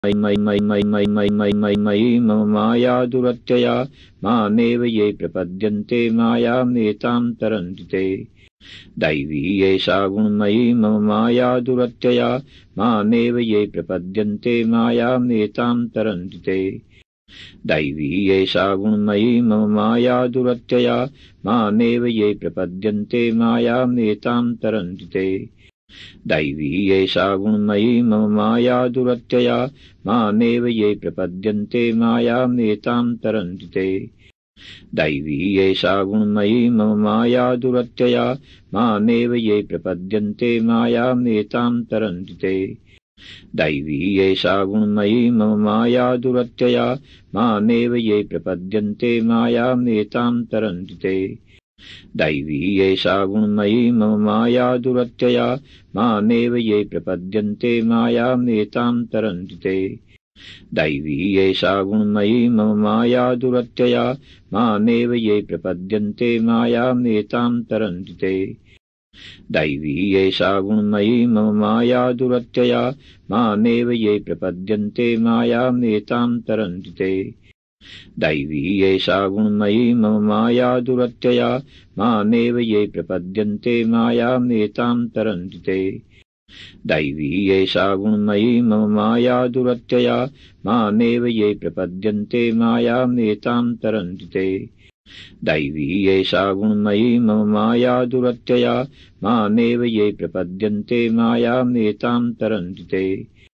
मयि मम माया दुरत्यया मामेव ये प्रपद्यन्ते मायामेतां तरन्ति ते। दैवी एषा गुणमयी मम माया दुरत्यया मामेव ये प्रपद्यन्ते मायामेतां तरन्ति ते। दैवी एषा गुणमयी मम माया दुरत्यया मामेव ये प्रपद्यन्ते मायामेतां तरन्ति ते। दैवी एषा गुणमयी मम माया दुरत्यया मामेव ये प्रपद्यन्ते मायामेतां तरन्ति ते। दैवी एषा गुणमयी मम माया दुरत्यया मामेव ये प्रपद्यन्ते मायामेतां तरन्ति ते। दैवी एषा गुणमयी मम माया दुरत्यया मामेव ये प्रपद्यन्ते मायामेतां तरन्ति ते। दैवी एषा गुणमयी मम माया दुरत्यया मामेव ये प्रपद्यन्ते मायामेतां तरन्ति ते। दैवी एषा गुणमयी मम माया दुरत्यया मामेव ये प्रपद्यन्ते मायामेतां तरन्ति ते। दैवी एषा गुणमयी मम माया दुरत्यया मामेव ये प्रपद्यन्ते मायामेतां तरन्ति ते। दैवी एषा गुणमयी मम माया दुरत्यया मामेव ये प्रपद्यन्ते मायामेतां तरन्ति ते। दैवी एषा गुणमयी मम माया दुरत्यया मामेव ये प्रपद्यन्ते मायामेतां तरन्ति ते। दैवी एषा गुणमयी मम माया दुरत्यया मामेव ये प्रपद्यन्ते मायामेतां तरन्ति ते।